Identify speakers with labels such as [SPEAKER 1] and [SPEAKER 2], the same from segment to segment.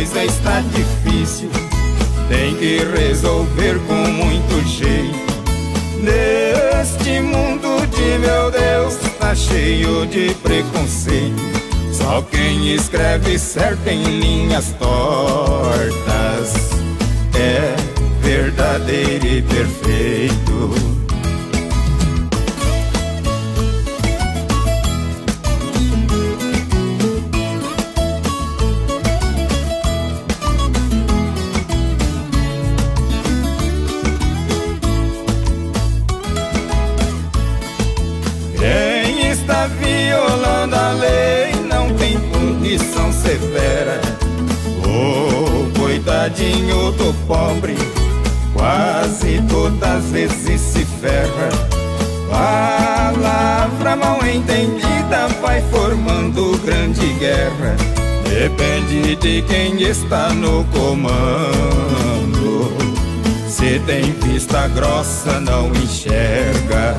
[SPEAKER 1] coisa está difícil, tem que resolver com muito jeito. Neste mundo de meu Deus tá cheio de preconceito. Só quem escreve certo em linhas tortas é verdadeiro e perfeito. Quem está violando a lei não tem punição severa. Oh, coitadinho do pobre, quase todas as vezes se ferra. Palavra mal entendida vai formando grande guerra. Depende de quem está no comando. Se tem vista grossa não enxerga.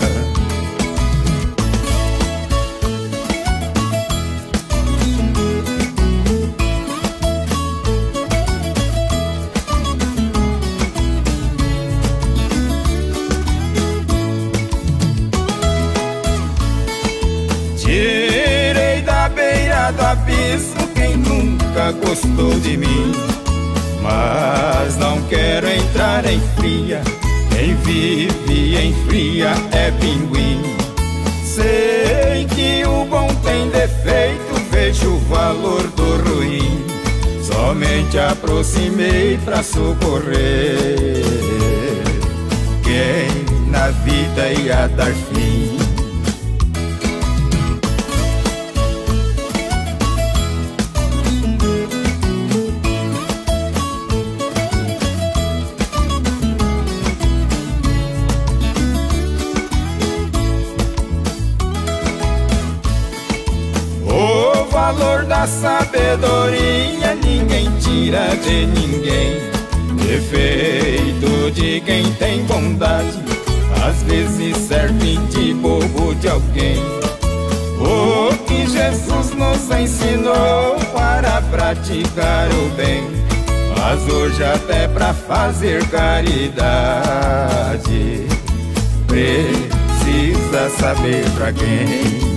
[SPEAKER 1] Tirei da beira do abismo quem nunca gostou de mim, mas não quero entrar em fria. Quem vive em fria é pinguim. Sei que o bom tem defeito, vejo o valor do ruim. Somente aproximei pra socorrer quem na vida ia dar fim. O valor da sabedoria ninguém tira de ninguém. Defeito de quem tem bondade às vezes serve de bobo de alguém. O que Jesus nos ensinou para praticar o bem, mas hoje até para fazer caridade precisa saber pra quem.